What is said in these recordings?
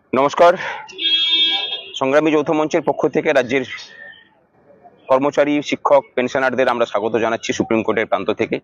নমস্কার। সংগ্রামী যৌথ মঞ্চের পক্ষ থেকে রাজ্যের কর্মচারী, শিক্ষক, পেনশনারদের আমরা স্বাগত জানাচ্ছি সুপ্রিম কোর্টের প্রান্ত থেকে।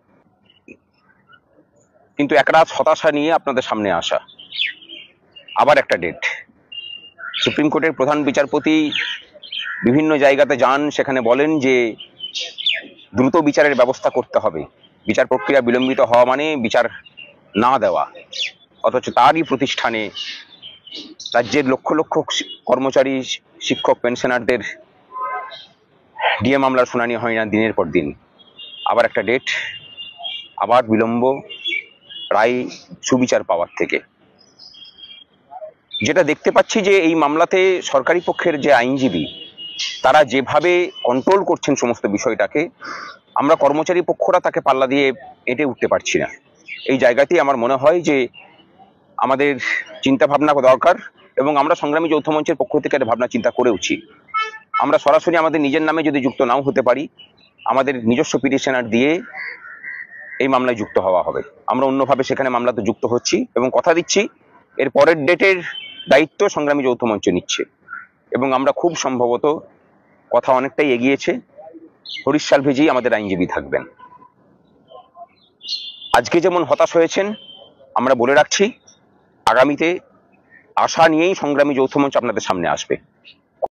কিন্তু একরাশ হতাশা নিয়ে আপনাদের সামনে আসা। আবার একটা ডেট। সুপ্রিম কোর্টের প্রধান বিচারপতি বিভিন্ন জায়গাতে যান, সেখানে বলেন যে দ্রুত বিচারের ব্যবস্থা করতে হবে, বিচার প্রক্রিয়া বিলম্বিত হওয়া মানে বিচার না দেওয়া। অথচ তারই প্রতিষ্ঠানে রাজ্যের লক্ষ লক্ষ কর্মচারী, শিক্ষক, পেনশনারদের ডিএ মামলার শুনানি হয় না দিনের পর দিন। আবার একটা ডেট, আবার বিলম্ব রায় সুবিচার পাওয়ার থেকে। যেটা দেখতে পাচ্ছি যে এই মামলাতে সরকারি পক্ষের যে আইনজীবী, তারা যেভাবে কন্ট্রোল করছেন সমস্ত বিষয়টাকে, আমরা কর্মচারী পক্ষরা তাকে পাল্লা দিয়ে এঁটে উঠতে পারছি না। এই জায়গাতেই আমার মনে হয় যে আমাদের চিন্তা ভাবনা দরকার, এবং আমরা সংগ্রামী যৌথ মঞ্চের পক্ষ থেকে একটা ভাবনা চিন্তা করেওছি। আমরা সরাসরি আমাদের নিজের নামে যদি যুক্ত নাও হতে পারি, আমাদের নিজস্ব পিটিশনার দিয়ে এই মামলায় যুক্ত হওয়া হবে। আমরা অন্যভাবে সেখানে মামলাতে যুক্ত হচ্ছি এবং কথা দিচ্ছি এর পরের ডেটের দায়িত্ব সংগ্রামী যৌথ মঞ্চ নিচ্ছে। এবং আমরা খুব সম্ভবত, কথা অনেকটাই এগিয়েছে, হরিশ সালভেজি আমাদের আইনজীবী থাকবেন। আজকে যেমন হতাশ হয়েছেন, আমরা বলে রাখছি আগামীতে আশা নিয়েই সংগ্রামী যৌথ মঞ্চ আপনাদের সামনে আসবে।